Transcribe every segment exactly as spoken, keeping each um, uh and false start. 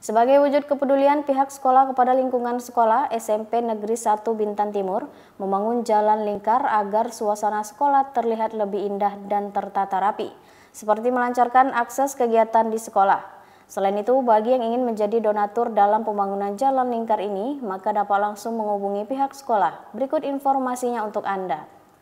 Sebagai wujud kepedulian pihak sekolah kepada lingkungan sekolah, S M P Negeri satu Bintan Timur membangun jalan lingkar agar suasana sekolah terlihat lebih indah dan tertata rapi, seperti melancarkan akses kegiatan di sekolah. Selain itu, bagi yang ingin menjadi donatur dalam pembangunan jalan lingkar ini, maka dapat langsung menghubungi pihak sekolah. Berikut informasinya untuk Anda.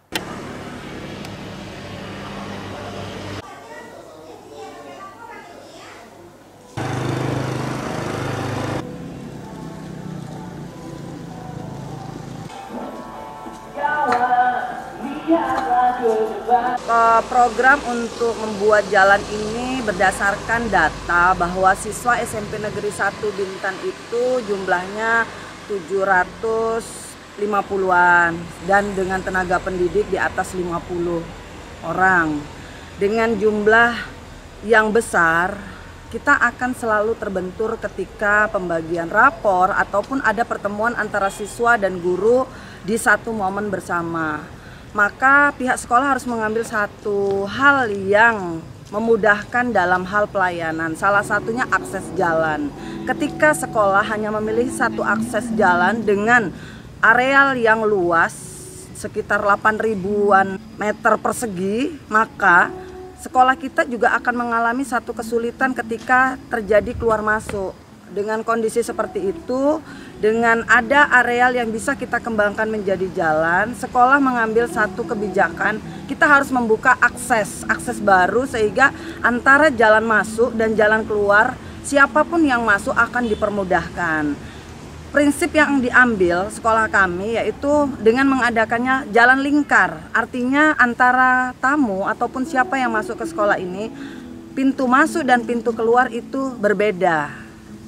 Program untuk membuat jalan ini berdasarkan data bahwa siswa S M P Negeri satu Bintan itu jumlahnya tujuh ratus lima puluhan dan dengan tenaga pendidik di atas lima puluh orang. Dengan jumlah yang besar, kita akan selalu terbentur ketika pembagian rapor ataupun ada pertemuan antara siswa dan guru di satu momen bersama. Maka pihak sekolah harus mengambil satu hal yang memudahkan dalam hal pelayanan. Salah satunya akses jalan. Ketika sekolah hanya memilih satu akses jalan dengan areal yang luas, sekitar delapan ribuan meter persegi, maka sekolah kita juga akan mengalami satu kesulitan ketika terjadi keluar masuk. Dengan kondisi seperti itu, dengan ada areal yang bisa kita kembangkan menjadi jalan, sekolah mengambil satu kebijakan, kita harus membuka akses, akses baru sehingga antara jalan masuk dan jalan keluar, siapapun yang masuk akan dipermudahkan. Prinsip yang diambil sekolah kami yaitu dengan mengadakannya jalan lingkar, artinya antara tamu ataupun siapa yang masuk ke sekolah ini, pintu masuk dan pintu keluar itu berbeda.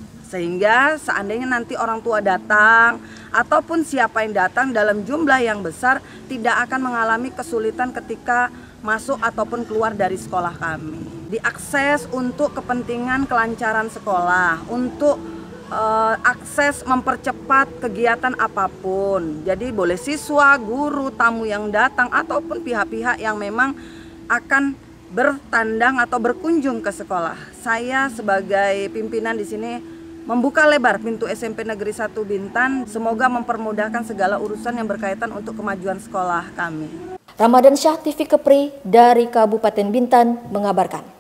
Sehingga seandainya nanti orang tua datang ataupun siapa yang datang dalam jumlah yang besar tidak akan mengalami kesulitan ketika masuk ataupun keluar dari sekolah kami. Diakses untuk kepentingan kelancaran sekolah, untuk uh, akses mempercepat kegiatan apapun. Jadi boleh siswa, guru, tamu yang datang ataupun pihak-pihak yang memang akan bertandang atau berkunjung ke sekolah. Saya sebagai pimpinan di sini membuka lebar pintu S M P Negeri satu Bintan, semoga mempermudahkan segala urusan yang berkaitan untuk kemajuan sekolah kami. Ramadan Syah, T V Kepri dari Kabupaten Bintan mengabarkan.